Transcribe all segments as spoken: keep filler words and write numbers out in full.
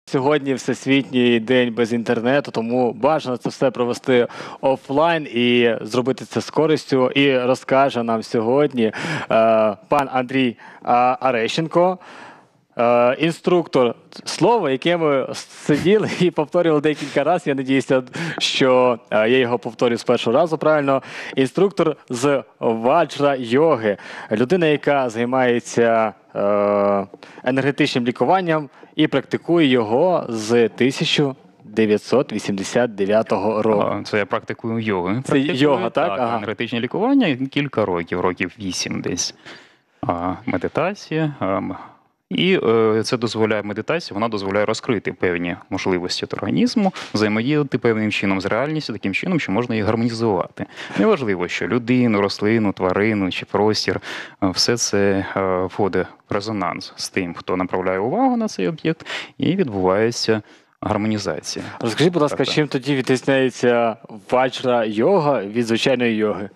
Сьогодні Всесвітній день без інтернету, тому бажано це все провести офлайн і зробити це з користю. І розкаже нам сьогодні е, пан Андрій е, Арещенко, е, інструктор слова, яке ми сиділи і повторювали декілька разів. Я сподіваюся, що е, я його повторю з першого разу правильно. Інструктор з ваджра-йоги. Людина, яка займається е, енергетичним лікуванням і практикує його з тисяча дев'ятсот вісімдесят дев'ятого року. Це я практикую йоги. Це йога, так? Так, Ага. енергетичне лікування кілька років, років вісім десь. А, медитація. А, і е, це дозволяє медитація, вона дозволяє розкрити певні можливості організму, взаємодіяти певним чином з реальністю, таким чином, що можна її гармонізувати. Неважливо, що людину, рослину, тварину чи простір, все це е, входить в резонанс з тим, хто направляє увагу на цей об'єкт, і відбувається гармонізація. Розкажіть, будь ласка, Так, так. чим тоді відрізняється ваджра-йога від звичайної йоги?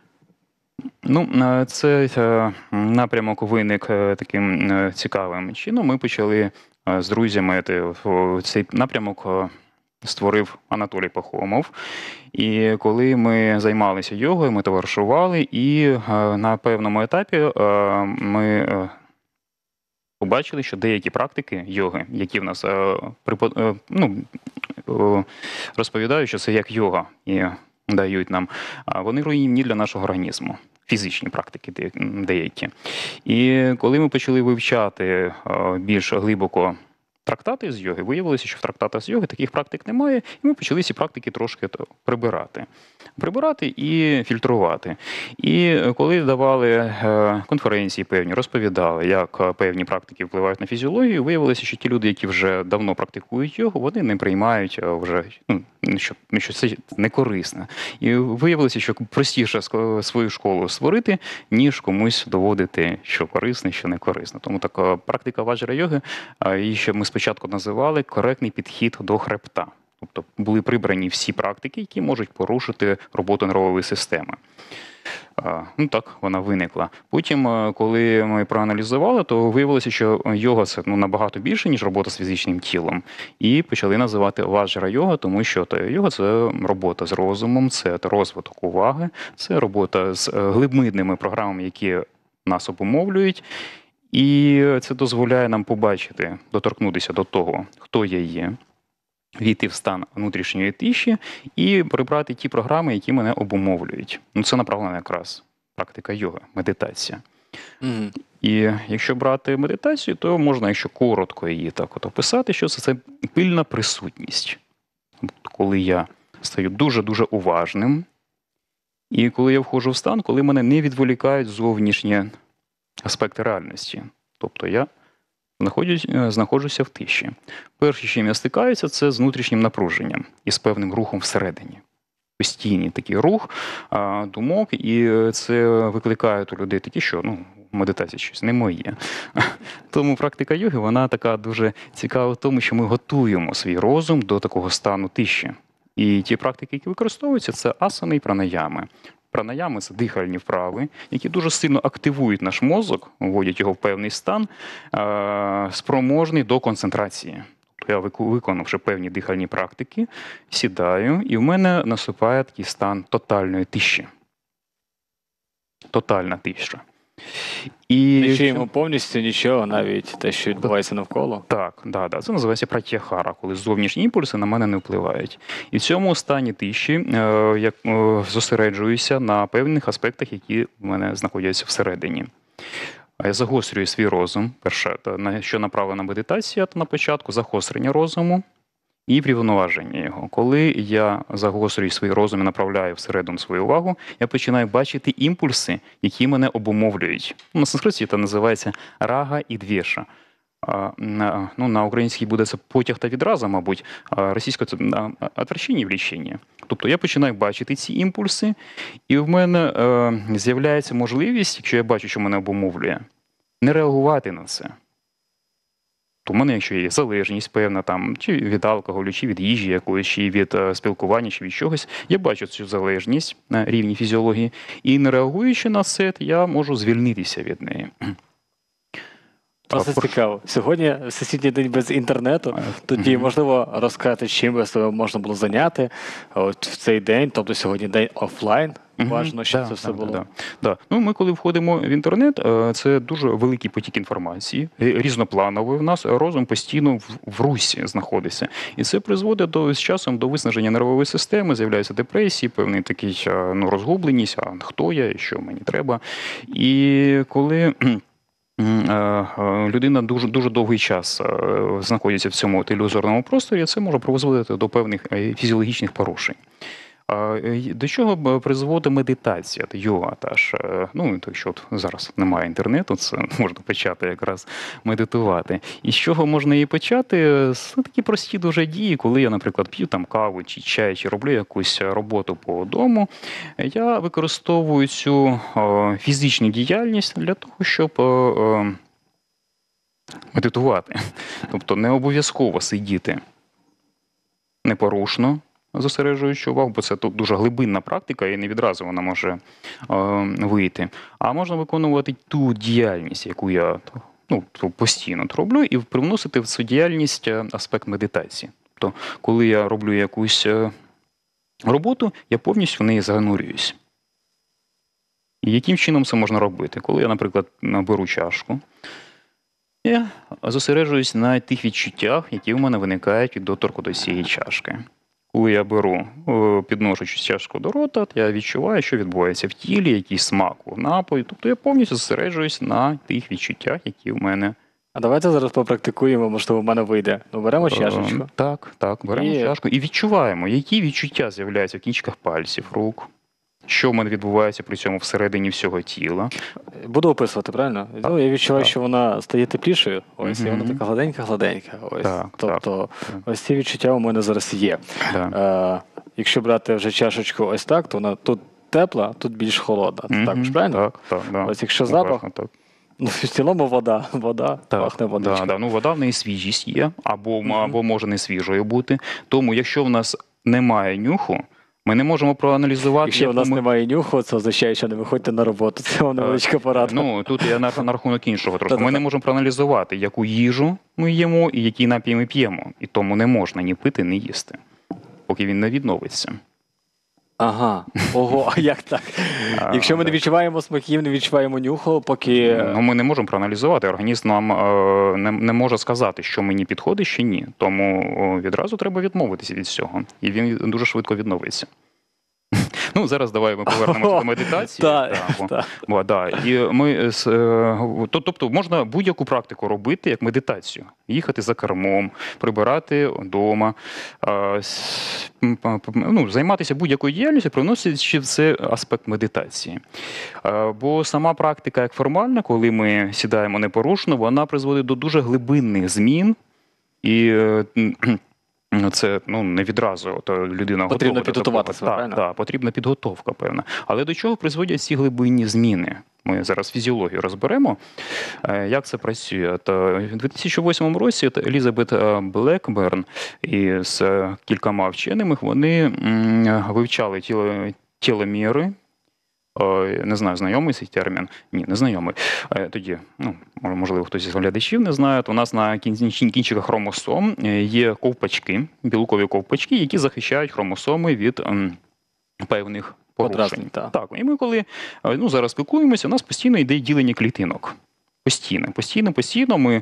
Ну, це напрямок виник таким цікавим чином. Ми почали з друзями, цей напрямок створив Анатолій Пахомов. І коли ми займалися йогою, ми товаришували, і на певному етапі ми побачили, що деякі практики йоги, які в нас ну, розповідають, що це як йога, і дають нам, вони руйнівні для нашого організму. Фізичні практики деякі. І коли ми почали вивчати більш глибоко трактати з йоги, виявилося, що в трактатах з йоги таких практик немає, і ми почали ці практики трошки прибирати. Прибирати і фільтрувати. І коли давали конференції певні, розповідали, як певні практики впливають на фізіологію, виявилося, що ті люди, які вже давно практикують йогу, вони не приймають вже, ну, що, що це не корисно. І виявилося, що простіше свою школу створити, ніж комусь доводити, що корисно, що не корисно. Тому така практика ваджра-йоги, її ще ми спочатку називали коректний підхід до хребта. Тобто були прибрані всі практики, які можуть порушити роботу нервової системи. Ну так, вона виникла. Потім, коли ми проаналізували, то виявилося, що йога – це ну, набагато більше, ніж робота з фізичним тілом. І почали називати ваджра-йога, тому що йога – це робота з розумом, це розвиток уваги, це робота з глибинними програмами, які нас обумовлюють. І це дозволяє нам побачити, доторкнутися до того, хто я є, війти в стан внутрішньої тиші і прибрати ті програми, які мене обумовлюють. Ну, це направлена якраз практика йоги, медитація. Угу. І якщо брати медитацію, то можна, якщо коротко її так от описати, що це, це пильна присутність. Коли я стаю дуже-дуже уважним, і коли я входжу в стан, коли мене не відволікають зовнішні аспекти реальності. Тобто я знаходжусь, знаходжуся в тиші. Перше, з чим я стикаюся, це з внутрішнім напруженням і з певним рухом всередині. Постійний такий рух а, думок, і це викликає у людей такі, що ну, медитація щось не моє. Тому практика йоги, вона така дуже цікава в тому, що ми готуємо свій розум до такого стану тиші. І ті практики, які використовуються, це асани і пранаями. Пранаями – це дихальні вправи, які дуже сильно активують наш мозок, вводять його в певний стан, спроможний до концентрації. Я, виконавши певні дихальні практики, сідаю, і в мене наступає такий стан тотальної тиші. Тотальна тиша. І не чуємо повністю нічого, навіть те, що відбувається навколо. Так, да, да. Це називається пратяхара, коли зовнішні імпульси на мене не впливають. І в цьому стані тиші е, я е, зосереджуюся на певних аспектах, які в мене знаходяться всередині. Я загострюю свій розум. Перше, на що направлена медитація, то на початку загострення розуму і врівноваження його. Коли я загострюю свій розум і направляю всередину свою увагу, я починаю бачити імпульси, які мене обумовлюють. На санскриті це називається рага і двєша. На, ну, на українській буде це потяг та відраза, мабуть, а російською це отвращення і влічення. Тобто я починаю бачити ці імпульси, і в мене е, з'являється можливість, якщо я бачу, що мене обумовлює, не реагувати на це. То в мене, якщо є залежність певна, там, чи від алкоголю, чи від їжі якоїсь, чи від е, спілкування, чи від чогось, я бачу цю залежність на рівні фізіології, і не реагуючи на це, я можу звільнитися від неї. Просто Так, цікаво. Сьогодні Всесвітній день без інтернету. Тоді, Мгм. можливо, розказати, чим би себе можна було зайняти от в цей день, тобто сьогодні день офлайн. Мгм. Важно, щоб Да, це все да, да, було. да. Да. Ну, ми коли входимо в інтернет, е, це дуже великий потік інформації, е, різноплановий. В нас розум постійно в, в русі знаходиться. І це призводить до, з часом до виснаження нервової системи, з'являються депресії, певний такий е, ну, розгубленість, а хто я і що мені треба. І коли м, е, е, людина дуже, дуже довгий час е, знаходиться в цьому от ілюзорному просторі, це може призводити до певних е, фізіологічних порушень. А, е, й- До чого б призводить медитація, та йога та ж. е, Ну, то якщо от зараз немає інтернету, це можна почати якраз медитувати. І з чого можна її почати? З такі прості дуже дії, коли я, наприклад, п'ю там каву чи чай, чи роблю якусь роботу по дому, я використовую цю е, фізичну діяльність для того, щоб е, е, медитувати. Тобто не обов'язково сидіти непорушно, зосереджуючи увагу, бо це тут дуже глибинна практика, і не відразу вона може е, вийти. А можна виконувати ту діяльність, яку я ну, постійно роблю, і привносити в цю діяльність е, аспект медитації. Тобто, коли я роблю якусь е, роботу, я повністю в неї занурююсь. І яким чином це можна робити? Коли я, наприклад, беру чашку, я зосереджуюсь на тих відчуттях, які в мене виникають від доторку до цієї чашки. Коли я беру, е, підношу цю чашку до рота, я відчуваю, що відбувається в тілі, який смак у напою. Тобто я повністю зосереджуюсь на тих відчуттях, які в мене. А давайте зараз попрактикуємо, можливо, в мене вийде. Ну, беремо Е, чашечку. Так, так, беремо І- чашку і відчуваємо, які відчуття з'являються в кінчиках пальців, рук, що в мене відбувається при цьому всередині всього тіла. Буду описувати, правильно? Ну, я відчуваю, так. що вона стає теплішою. Ось, і вона Мгм. така гладенька-гладенька. Ось. Так, Тобто, так. ось ці відчуття у мене зараз є. Да. Е, якщо брати вже чашечку ось так, то вона тут тепла, тут більш холодна. Це так, Мгм. ж правильно? Так, так, да. Ось якщо запах, Уважно, так. ну, в цілому вода, вода, Так, пахне водичка. да, да. Ну, вода в неї свіжість є, або, Мгм. або може не свіжою бути. Тому, якщо в нас немає нюху, ми не можемо проаналізувати. Якщо у яку нас ми... немає нюху, це означає, що не виходьте на роботу. Це вам невеличка порада. Ну, тут я на, на рахунок іншого трошки. Ми Та-та-та. не можемо проаналізувати, яку їжу ми їмо і який напій ми п'ємо. І тому не можна ні пити, ні їсти, поки він не відновиться. Ага, ого, а як так? А, Якщо ми не так. відчуваємо смаків, не відчуваємо нюху, поки. Ну, ми не можемо проаналізувати. Організм нам е, не, не може сказати, що мені підходить, що ні. Тому о, відразу треба відмовитися від цього. І він дуже швидко відновиться. Ну, зараз давай ми повернемося до медитації. Так, Да, бо- так. бо, да. І ми, з, е, то- тобто можна будь-яку практику робити як медитацію. Їхати за кермом, прибирати вдома, е, с- м, п- п- ну, займатися будь-якою діяльністю, приносячи в це аспект медитації. Е, Бо сама практика як формальна, коли ми сідаємо непорушно, вона призводить до дуже глибинних змін. І е, ну, це ну не відразу то людина Потрібно готова до підготувати такого. себе, Так, правильно? так, потрібна підготовка, певна. Але до чого призводять ці глибинні зміни? Ми зараз фізіологію розберемо. Е, Як це працює? То в дві тисячі восьмому році от Елізабет е, Блекберн із е, кількома вченими вони м, вивчали тіло, тіломіри. Е, Не знаю, знайомий цей термін? Ні, не знайомий. Е, Тоді, ну, може, можливо, хтось із глядачів не знає, то у нас на кін- кінчиках хромосом е, є ковпачки, білкові ковпачки, які захищають хромосоми від ем, певних порушень. Подразнень, так. Так, і ми коли е, ну, зараз спілкуємося, у нас постійно йде ділення клітинок. Постійно, постійно, постійно ми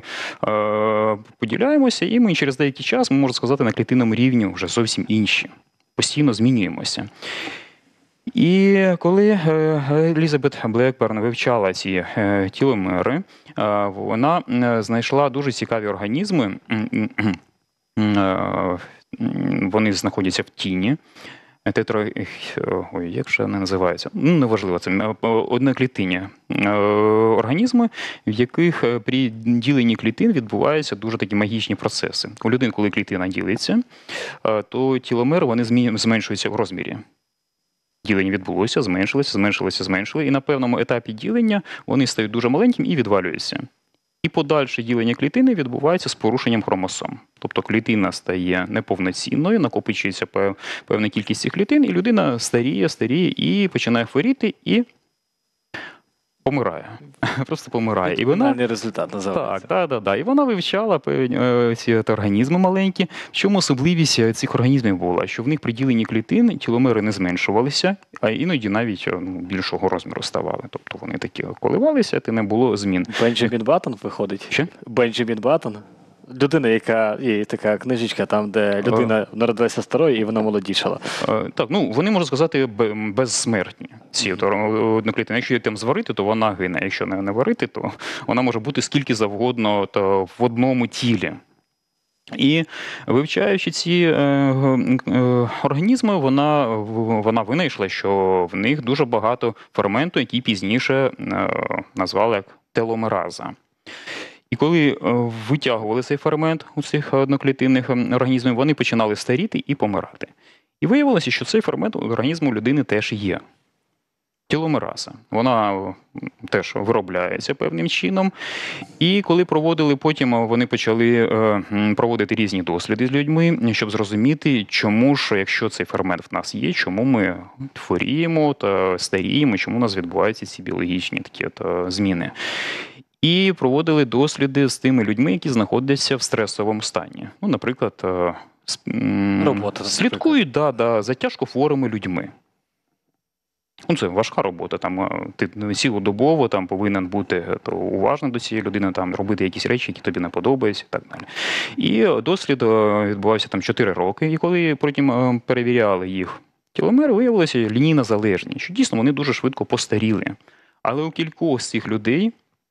е, поділяємося, і ми через деякий час, ми можемо сказати, на клітинному рівні вже зовсім інші. Постійно змінюємося. І коли е, Елізабет Блекберн вивчала ці е, тіломери, е, вона е, знайшла дуже цікаві організми. М, м, м, е, м, Вони знаходяться в тіні. Тетра... Ой, як же вони називаються? Ну, неважливо, це е, одноклітинні е, організми, в яких е, при діленні клітин відбуваються дуже такі магічні процеси. У людини, коли клітина ділиться, е, то тіломери вони змі- зменшуються в розмірі. Ділення відбулося, зменшилося, зменшилося, зменшили. І на певному етапі ділення вони стають дуже маленькими і відвалюються. І подальше ділення клітини відбувається з порушенням хромосом. Тобто клітина стає неповноцінною, накопичується пев- певна кількість цих клітин, і людина старіє, старіє і починає хворіти, і помирає. Просто помирає. І вона Фінальний результат називається. так, так, так, так. І вона вивчала певні е, ці от організми маленькі. В чому особливість е, цих організмів була? Що в них при діленні клітин тіломери не зменшувалися, а іноді навіть е, ну, більшого розміру ставали. Тобто вони такі коливалися, і не було змін. Бенджамін Баттон виходить. Що? Бенджамін Баттон. Людина, яка є така книжечка, там, де людина народилася старою і вона молодішала. Е, Так, ну вони можна сказати бе- безсмертні. Ці от одноклітини. Якщо її там зварити, то вона гине. Якщо не, не варити, то вона може бути скільки завгодно то в одному тілі. І вивчаючи ці е, е, організми, вона, вона винайшла, що в них дуже багато ферменту, який пізніше е, назвали як теломераза. І коли е, витягували цей фермент у цих одноклітинних організмів, вони починали старіти і помирати. І виявилося, що цей фермент у організму людини теж є. Теломераза. Вона теж виробляється певним чином. І коли проводили потім, вони почали е, проводити різні досліди з людьми, щоб зрозуміти, чому ж, якщо цей фермент в нас є, чому ми хворіємо та старіємо, чому у нас відбуваються ці біологічні такі от, е, зміни. І проводили досліди з тими людьми, які знаходяться в стресовому стані. Ну, наприклад, е, с- м, Робота, слідкують да, да, за тяжкохворими людьми. Ну, це важка робота. Там е, ти цілодобово там повинен бути е, то уважним до цієї людини, там робити якісь речі, які тобі не подобаються, і так далі. І дослід е, відбувався там чотири роки. І коли потім е, перевіряли їх тіломери, виявилося лінійна залежність, що дійсно вони дуже швидко постаріли. Але у кількох з цих людей,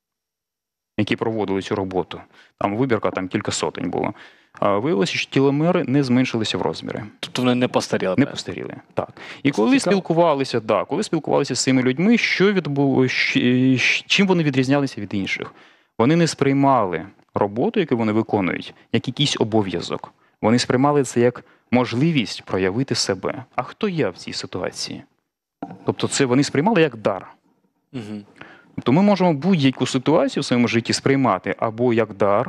які проводили цю роботу, там вибірка там кілька сотень було, а виявилося, що тіломери не зменшилися в розмірі. Тобто вони не постаріли. Не так? постаріли. Так. І коли цікаво. спілкувалися, да, коли спілкувалися з цими людьми, що відбуло, чим вони відрізнялися від інших? Вони не сприймали роботу, яку вони виконують, як якийсь обов'язок. Вони сприймали це як можливість проявити себе. А хто я в цій ситуації? Тобто це вони сприймали як дар. Угу. Тобто ми можемо будь-яку ситуацію в своєму житті сприймати або як дар,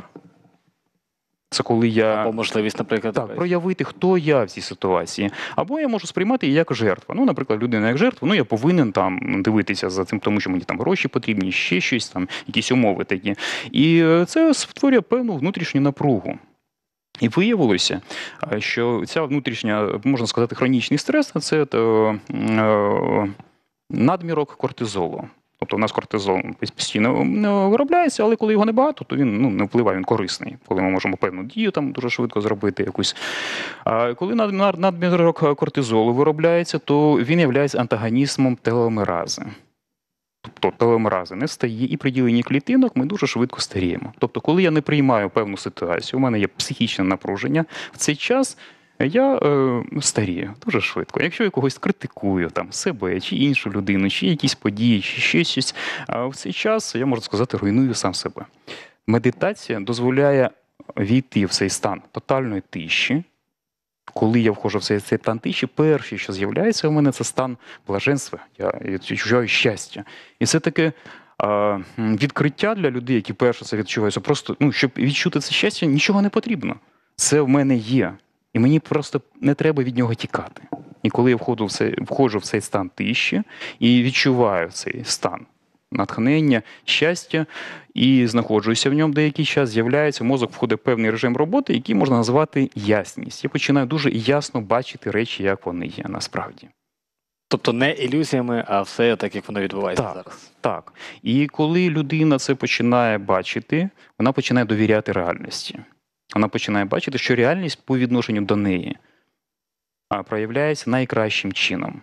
це коли я... Або можливість, наприклад, Так, проявити, хто я в цій ситуації. Або я можу сприймати її як жертва. Ну, наприклад, людина як жертва, ну я повинен там дивитися за цим, тому що мені там гроші потрібні, ще щось, там, якісь умови такі. І це створює певну внутрішню напругу. І виявилося, що ця внутрішня, можна сказати, хронічний стрес – це то, е, надмірок кортизолу. Тобто у нас кортизол постійно виробляється, але коли його небагато, то він ну, не впливає, він корисний. Коли ми можемо певну дію там дуже швидко зробити якусь. А коли надмірок кортизолу виробляється, то він є антагонізмом теломерази. Тобто теломерази не стає, і при діленні клітинок ми дуже швидко старіємо. Тобто, коли я не приймаю певну ситуацію, у мене є психічне напруження, в цей час я е, старію дуже швидко. Якщо я когось критикую, там, себе, чи іншу людину, чи якісь події, чи ще щось, а в цей час, я можу сказати, руйную сам себе. Медитація дозволяє війти в цей стан тотальної тиші. Коли я входжу в цей, цей стан тиші, перше, що з'являється у мене, це стан блаженства, я відчуваю щастя. І це таке е, відкриття для людей, які перше це відчувають. Просто, ну, щоб відчути це щастя, нічого не потрібно. Це в мене є. І мені просто не треба від нього тікати. І коли я входжу в цей, входжу в цей стан тиші і відчуваю цей стан натхнення, щастя, і знаходжуся в ньому деякий час, з'являється, мозок входить в певний режим роботи, який можна назвати ясність. Я починаю дуже ясно бачити речі, як вони є насправді. Тобто не ілюзіями, а все так, як воно відбувається так, зараз. Так. І коли людина це починає бачити, вона починає довіряти реальності. Вона починає бачити, що реальність по відношенню до неї проявляється найкращим чином.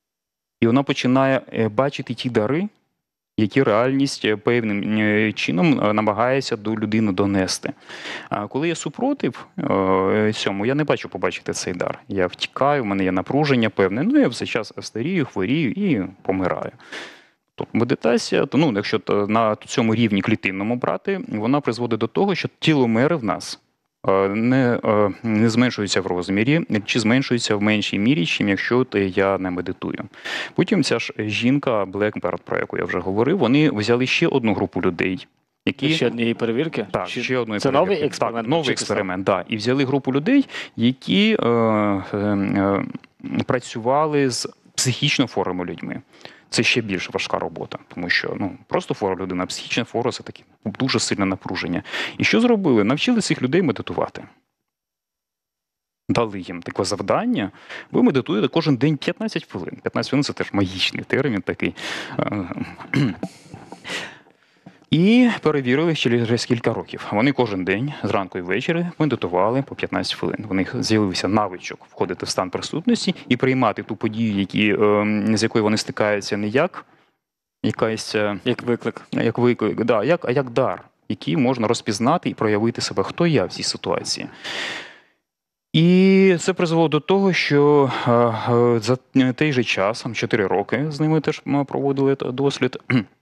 І вона починає бачити ті дари, які реальність певним чином намагається до людини донести. А коли я супротив цьому, я не бачу побачити цей дар. Я втікаю, в мене є напруження певне, ну я все час старію, хворію і помираю. Тобто медитація, то, ну, якщо на цьому рівні клітинному брати, вона призводить до того, що тіломери в нас не, не зменшуються в розмірі, чи зменшуються в меншій мірі, чим якщо я не медитую. Потім ця ж жінка Blackbird, про яку я вже говорив, вони взяли ще одну групу людей, які... Ще однієї перевірки? Так, Чи... ще одної Це перевірки. новий експеримент? Так, новий експеримент, так. І взяли групу людей, які е, е, е, працювали з психічно хворими людьми. Це ще більш важка робота, тому що ну просто хвора людина, психічна хвора – це таке дуже сильне напруження. І що зробили? Навчили цих людей медитувати. Дали їм таке завдання. Ви медитуєте кожен день п'ятнадцять хвилин. п'ятнадцять хвилин – це теж магічний термін такий. І перевірили через кілька років. Вони кожен день, зранку і ввечері, медитували по п'ятнадцять хвилин. У них з'явився навичок входити в стан присутності і приймати ту подію, які, з якою вони стикаються, не як якась... Як виклик. Як виклик, да, як, а як дар, який можна розпізнати і проявити себе, хто я в цій ситуації. І це призвело до того, що за той же час, чотири роки з ними теж проводили дослід,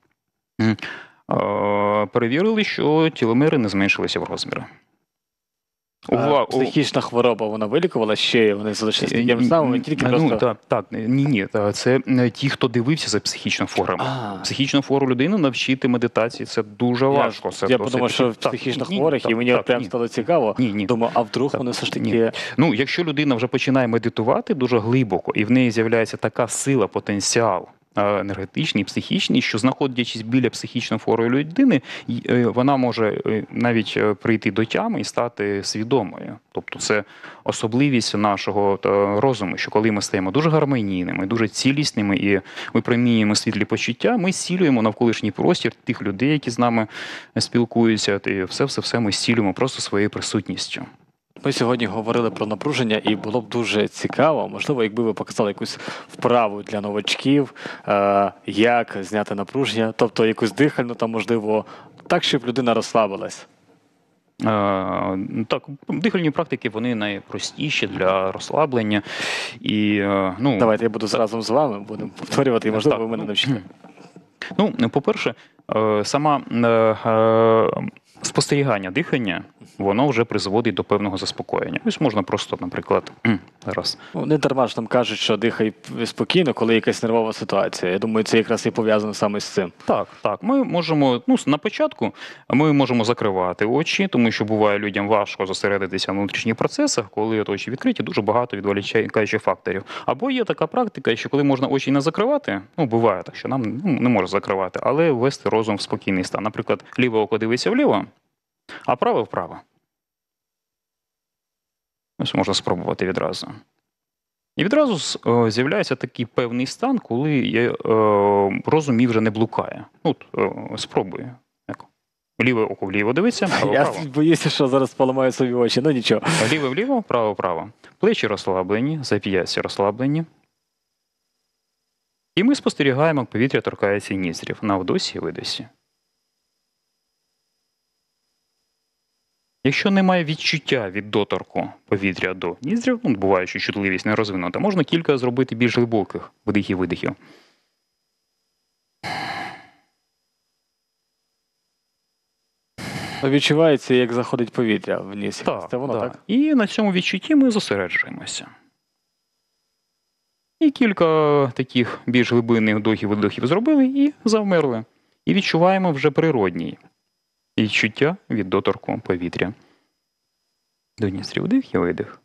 перевірили, що теломери не зменшилися в розмірі. А психічна хвороба, вона вилікувала ще, вони залишилися тим самим, тільки ну, просто... Так, так, ні, ні, це ті, хто дивився за психічним хворим. Психічну хвору людину навчити медитації, це дуже важко. Я, це я подумав, що психічно хворих, і мені так, прям ні. стало цікаво. Ні, ні. Думаю, а вдруг вони все ж таки... Ні. Ну, якщо людина вже починає медитувати дуже глибоко, і в неї з'являється така сила, потенціал, енергетичний, психічний, що знаходячись біля психічно хворої людини, вона може навіть прийти до тями і стати свідомою. Тобто це особливість нашого розуму, що коли ми стаємо дуже гармонійними, дуже цілісними і випромінюємо світлі почуття, ми зцілюємо навколишній простір тих людей, які з нами спілкуються, і все-все-все ми зцілюємо просто своєю присутністю. Ми сьогодні говорили про напруження, і було б дуже цікаво, можливо, якби ви показали якусь вправу для новачків, е, як зняти напруження, тобто якусь дихальну, там, можливо, так, щоб людина розслабилась. Е, так, дихальні практики, вони найпростіші для розслаблення. І, е, ну, Давайте я буду разом з вами, будемо повторювати, і, можливо, так, ви мене навчите. Ну, по-перше, е, сама... Е, спостерігання дихання, воно вже призводить до певного заспокоєння. Ось можна просто, наприклад, зараз. Ну, не дарма ж там кажуть, що дихай спокійно, коли якась нервова ситуація. Я думаю, це якраз і пов'язано саме з цим. Так, так. Ми можемо, ну, на початку ми можемо закривати очі, тому що буває людям важко зосередитися на внутрішніх процесах, коли очі відкриті, дуже багато відволікаючих факторів. Або є така практика, що коли можна очі не закривати, ну, буває так, що нам ну, не можна закривати, але ввести розум в спокійний стан. Наприклад, ліве око дивиться вліво, а праве вправо. Ось можна спробувати відразу. І відразу з'являється такий певний стан, коли є, е, розум мій вже не блукає. От, е, спробуй. Ліве око вліво дивиться, право Я вправо. боюся, що зараз поламаю собі очі, ну нічого. Ліве вліво, право вправо. Плечі розслаблені, зап'ястя розслаблені. І ми спостерігаємо, як повітря торкається ніздрів на вдосі і видосі. Якщо немає відчуття від доторку повітря до ніздрів, ну, буває, що чутливість не розвинута, можна кілька зробити більш глибоких вдихів-видихів. Відчувається, як заходить повітря в ніс. Так, це воно, да. так? І на цьому відчутті ми зосереджуємося. І кілька таких більш глибинних вдохів-видохів зробили і завмерли. І відчуваємо вже природній відчуття від доторку повітря. До ніздрів вдих і видих.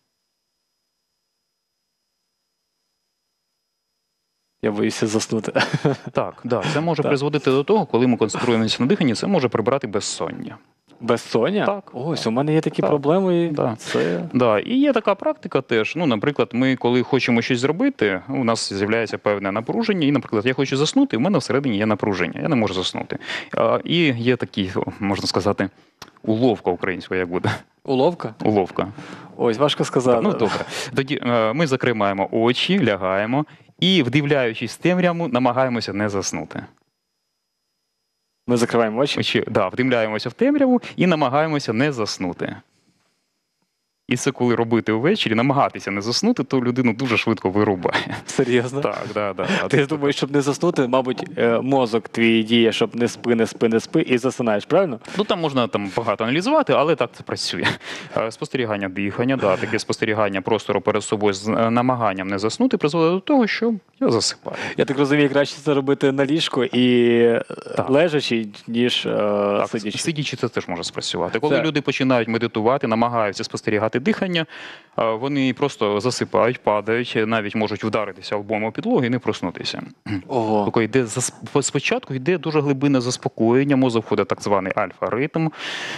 Я боюся заснути. Так, да, це може так. призводити до того, коли ми концентруємося на диханні, це може прибрати безсоння. Безсоння? Так. Ось, так. у мене є такі так. проблеми. Да. Це... Да. І є така практика теж. Ну, наприклад, ми, коли хочемо щось зробити, у нас з'являється певне напруження. І, наприклад, я хочу заснути, у мене всередині є напруження. Я не можу заснути. А, і є такі, можна сказати, уловка українською, як буде. Уловка? Уловка. Ось, важко сказати. Ну, добре. Тоді ми закриваємо очі, лягаємо і, вдивляючись в темряву, намагаємося не заснути. Ми закриваємо очі? Очі, да, вдивляємося в темряву і намагаємося не заснути. І це коли робити ввечері, намагатися не заснути, то людину дуже швидко вирубає. Серйозно? Так, да, да. Ти думаєш, щоб не заснути, мабуть, мозок твій діє, щоб не спи, не спи, не спи, і засинаєш, правильно? Ну, там можна там багато аналізувати, але так це працює. Спостерігання дихання, да, таке спостерігання простору перед собою з намаганням не заснути призводить до того, що я засипаю. Я так розумію, краще це робити на ліжку і так. лежачи, ніж так, сидячи. Сидячи це теж може спрацювати. Коли це... люди починають медитувати, намагаються спостерігати затримувати дихання, вони просто засипають, падають, навіть можуть вдаритися лбом о підлогу і не проснутися. Ого. Тобто йде, спочатку йде дуже глибинне заспокоєння, мозок входить так званий альфа-ритм,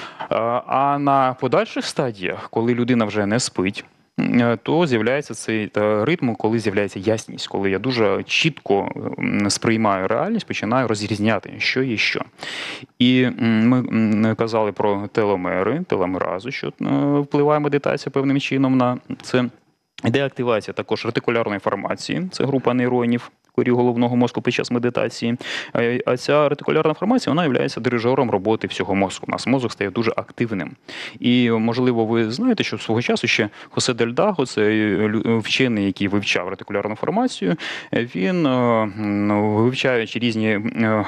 а на подальших стадіях, коли людина вже не спить, то з'являється цей ритм, коли з'являється ясність, коли я дуже чітко сприймаю реальність, починаю розрізняти, що є що. І ми казали про теломери, теломеразу, що впливає медитація певним чином на це. Йде активація також ретикулярної формації, це група нейронів корі головного мозку під час медитації. А ця ретикулярна формація, вона є дирижером роботи всього мозку. У нас мозок стає дуже активним. І, можливо, ви знаєте, що свого часу ще Хосе Дель Даго, це вчений, який вивчав ретикулярну формацію, він, вивчаючи різні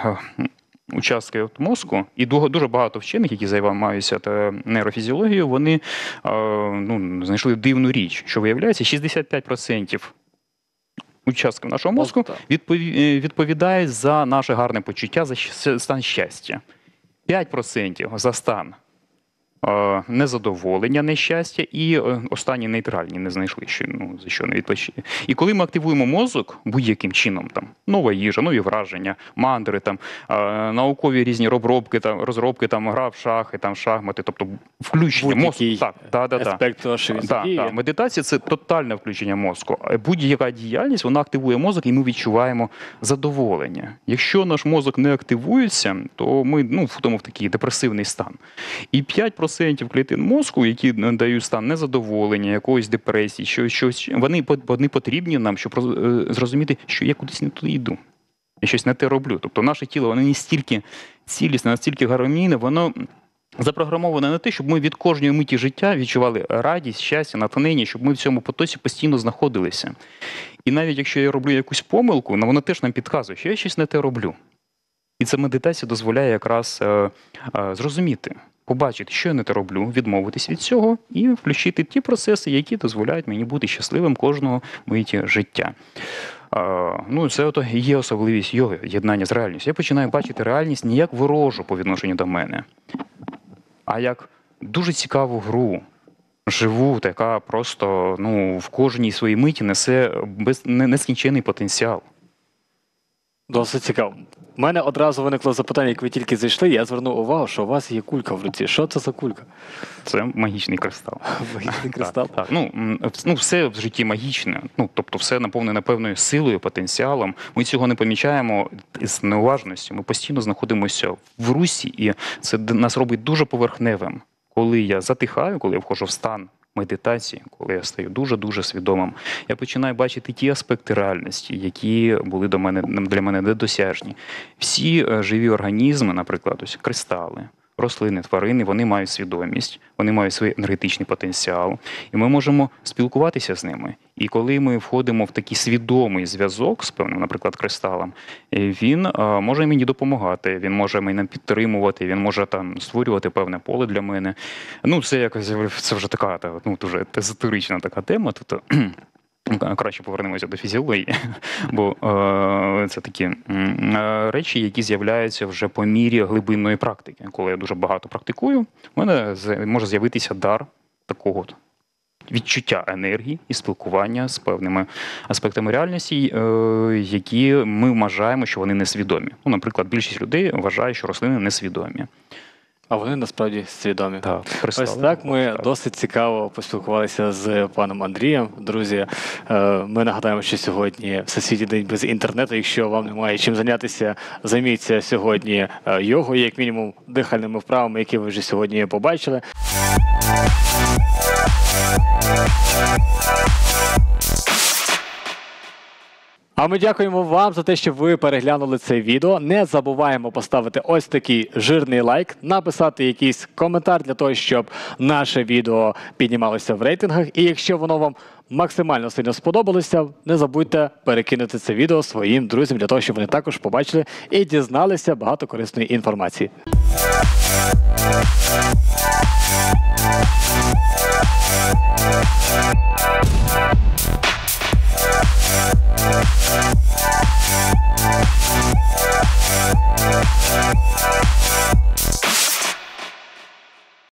участки мозку, і дуже багато вчених, які займаються нейрофізіологією, вони ну, знайшли дивну річ, що виявляється, шістдесят п'ять відсотків участків нашого мозку відповідають за наше гарне почуття, за стан щастя. п'ять відсотків за стан незадоволення, нещастя, і останні нейтральні не знайшли, що, ну, за що не відповідає. І коли ми активуємо мозок будь-яким чином, там, нова їжа, нові враження, мандри, там, наукові різні розробки, там, розробки, там, гра в шахи, там, шахмати, тобто включення мозку. Так, да, да, аспект того, що він да, да. Медитація – це тотальне включення мозку. Будь-яка діяльність, вона активує мозок, і ми відчуваємо задоволення. Якщо наш мозок не активується, то ми, ну, входимо в такий депресивний стан. І п'ять відсотків клітин мозку, які дають стан незадоволення, якоїсь депресії, що, щось, вони, вони потрібні нам, щоб зрозуміти, що я кудись не туди йду. Я щось не те роблю. Тобто наше тіло, воно настільки цілісне, настільки гармонійне, воно запрограмоване на те, щоб ми від кожної миті життя відчували радість, щастя, натхнення, щоб ми в цьому потоці постійно знаходилися. І навіть якщо я роблю якусь помилку, воно теж нам підказує, що я щось не те роблю. І ця медитація дозволяє якраз е, е, зрозуміти, побачити, що я не те роблю, відмовитись від цього і включити ті процеси, які дозволяють мені бути щасливим кожного миті життя. А, ну, це ото є особливість йоги, єднання з реальністю. Я починаю бачити реальність не як ворожу по відношенню до мене, а як дуже цікаву гру, живу, яка просто, ну, в кожній своїй миті несе без, нескінчений потенціал. Досить цікаво. У мене одразу виникло запитання, як ви тільки зайшли, я звернув увагу, що у вас є кулька в руці. Що це за кулька? Це магічний кристал. Магічний кристал? Так, так. Ну, ну, все в житті магічне. Ну, тобто все наповнене певною силою, потенціалом. Ми цього не помічаємо з неуважністю. Ми постійно знаходимося в русі, і це нас робить дуже поверхневим. Коли я затихаю, коли я входжу в стан медитації, коли я стаю дуже-дуже свідомим, я починаю бачити ті аспекти реальності, які були до мене, для мене недосяжні. Всі живі організми, наприклад, ось кристали, рослини, тварини, вони мають свідомість, вони мають свій енергетичний потенціал, і ми можемо спілкуватися з ними. І коли ми входимо в такий свідомий зв'язок з певним, наприклад, кристалом, він а, може мені допомагати, він може мене підтримувати, він може там створювати певне поле для мене. Ну, це якось, це вже така, ну, дуже езотерична така тема, тобто краще повернемося до фізіології, бо е, це такі е, речі, які з'являються вже по мірі глибинної практики. Коли я дуже багато практикую, в мене може з'явитися дар такого відчуття енергії і спілкування з певними аспектами реальності, е, які ми вважаємо, що вони несвідомі. Ну, наприклад, більшість людей вважає, що рослини несвідомі. А вони насправді свідомі. Так, ось так ми досить цікаво поспілкувалися з паном Андрієм. Друзі, ми нагадаємо, що сьогодні Всесвітній день без інтернету. Якщо вам немає чим зайнятися, займіться сьогодні йогою, як мінімум дихальними вправами, які ви вже сьогодні побачили. А ми дякуємо вам за те, що ви переглянули це відео. Не забуваємо поставити ось такий жирний лайк, написати якийсь коментар для того, щоб наше відео піднімалося в рейтингах. І якщо воно вам максимально сильно сподобалося, не забудьте перекинути це відео своїм друзям, для того, щоб вони також побачили і дізналися багато корисної інформації. We'll be right back.